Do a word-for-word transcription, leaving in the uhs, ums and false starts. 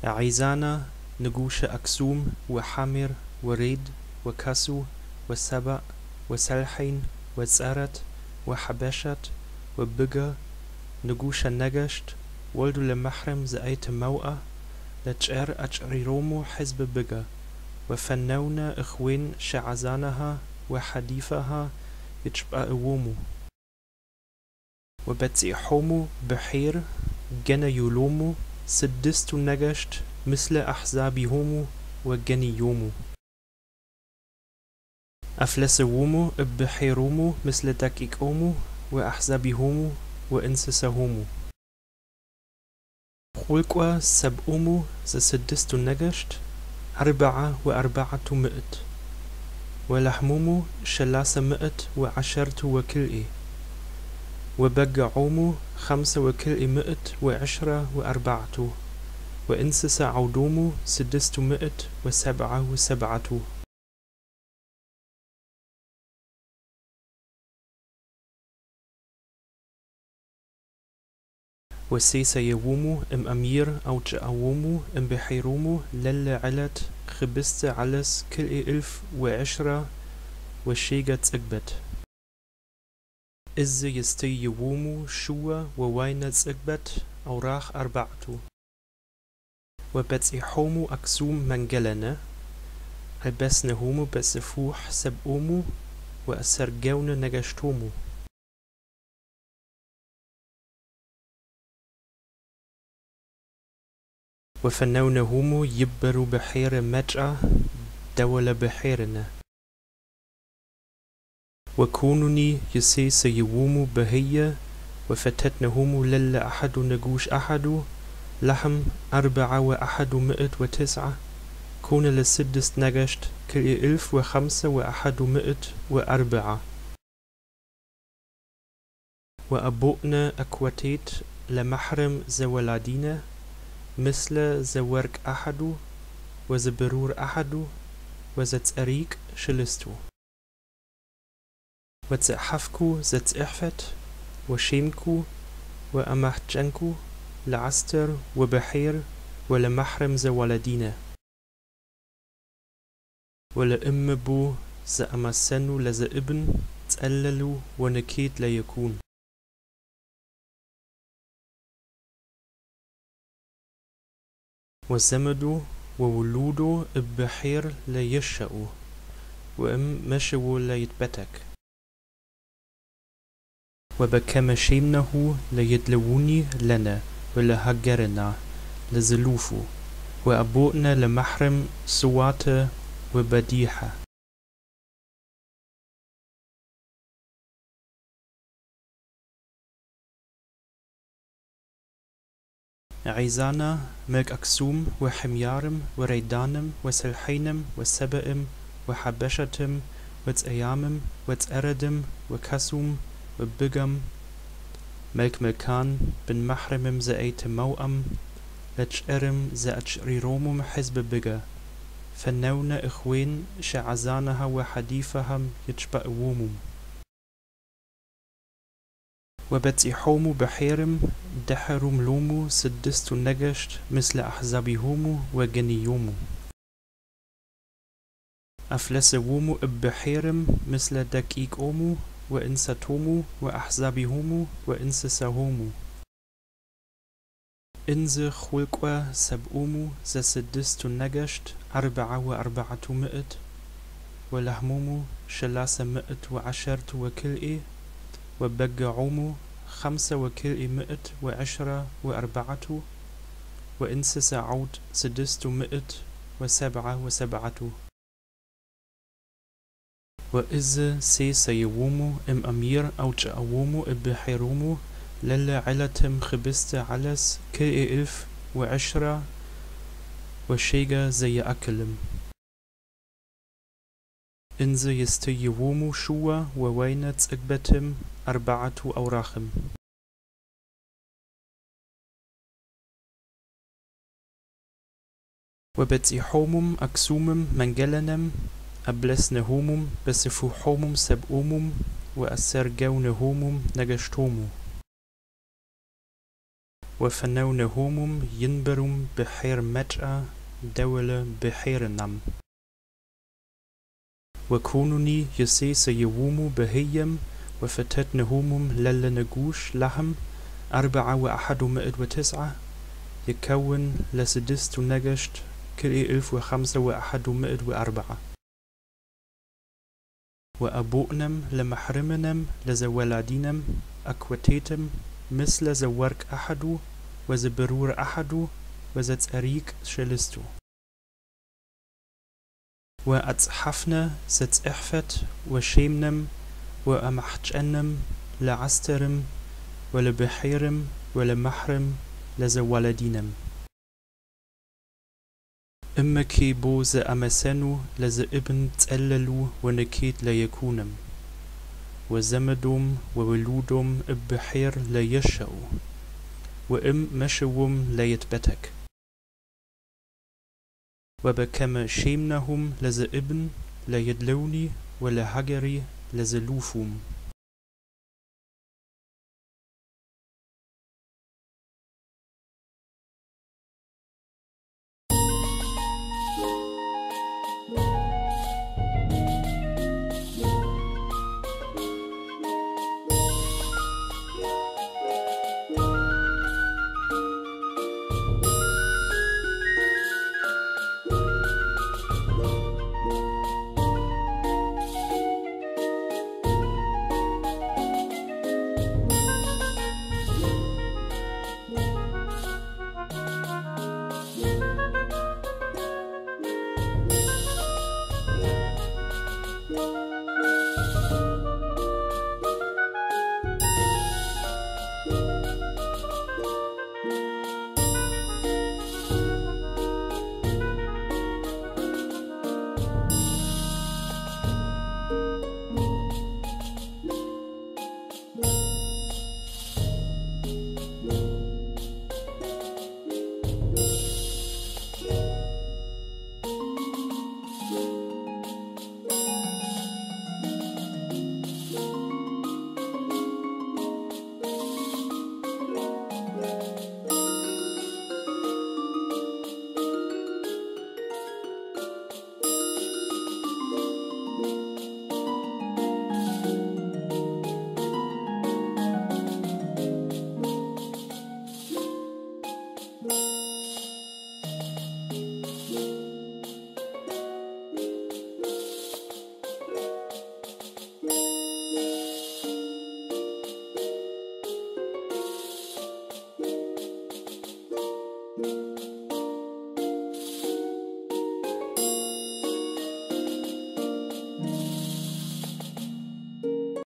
عيزانا نقوش أكسوم وحامر وريد وكسو وسبأ وسلحين وزارت وحبشت وبقى نقوش النقشت ولدو لمحرم زأيت موأة لتشعر أتشعريرومو حزب بقى وفنونا إخوين شعزانها وحديفها يتشبع أوومو وبتزيحومو بحير جنا يولومو سدستو نجشت مثل أحزابيهومو وجنيومو أفلسومو بحيرومو مثل دكيكومو وأحزابيهومو وإنسسهومو خلقوا سبؤمو سدستو نجشت أربعة وأربعة مئت ولحمومو شلاس مئت وعشرة وكلئي وبقعومو خمسة وكلئي مئت وعشرة وأربعة وإنسس عودومو سدست مئت وسبعة وسبعة وسيس يومو ام أمير أو جاومو ام بحيرومو لل علت خبست علس كلئي ألف وعشرة وشيغة تقبت إز يستي يومو شوى ووينة تقبت أوراخ أربعة وبتزيحومو أكسوم منجلنا البسنهومو بسفوح سبؤومو وأسرقون نجشتومو وفنونهومو يبرو بحير مجأة دول بحيرنا وكونوني يسيس يومو بهية وفتتنهومو لل أحد نقوش أحد لحم أربعة وأحد مئت وتسعة كون لسدست نجشت كل ألف وخمسة وأحد مئت وأربعة وأبوئنا أكواتيت لمحرم زولادينا مثل زورك أحد وزبرور أحد وزتأريك شلستو وتأحفكو زتأحفت وشيمكو وأمحجنكو لعستر وبحير ولمحرم زولادينا ولأم بو زأمسنو لزئبن تأللو ونكيت ليكون وزمدو وولودو ببحير ليشأو وإم مشو ليتبتك وبكمشيمنه ليدلوني لنا ولهجرنا لزلوفو وأبوئنا لمحرم سوات وبديحة عيزانا ملك أكسوم وحميارم وريدانم وسلحينم وسبئم وحبشتم وتأيامم وتأردم وكسوم وبقم ملك ملكان بن محرمم زأيت موأم لتشأرم زأتشريرومم حزب بقى فنونا إخوين شعزانها وحديفهم يتشبأوومم وبتزيحومو بحيرم دحروم لومو سدستو نجشت مثل أحزابيهومو وجنيومو أفلسومو بحيرم مثل دكيكومو وإنساتومو وأحزابيهومو وإنسسهومو إنز خلقوا سبؤومو زسدستو نجشت أربعة وأربعة مئت ولحمومو شلاس مئت وعشرة وكلئي وبقعومو خمسة وكلئي مئت وعشرة وأربعة وإنسس عود سدستو مئت وسبعة وسبعة وإز سيس يومو ام أمير أو جاومو بحيرومو لل علتم خبست علس كلئي ألف وعشرة وشيغا زي أكلم إنز يستيومو شوى ووينة أكبتم أربعة أوراخم وبتزيحومم أكسومم منجلنم أبلسنهومم بسفوحومم سبؤومم وأسرقونهومم نجشتومو وفنونهومم ينبرم بحير متأ دولة بحير نم وكونني يسيس يوومو بهيم وفتتنهومم للنجوش لحم أربعة وأحد مئة وتسعة يكون لسدست نجشت كري ألف وخمسة وأحد مئة وأربعة وأبوءنم لمحرمنم لزولادينم أكوتيتم مثل زورك أحد وزبرور أحد وزتأريك شلستو وأتصحفنا ستأحفت وشيمنم وأمحجنم لعسترم ولبحيرم ولمحرم لزولادينم إما كي بوز أمسنو لز ابن تأللو ونكيت ليكونم وزمدوم وولودوم بحير ليشأو وإم مشوم ليتبتك وبكما شيمنهم لز ابن ليدلوني ولهجري لزلوفوم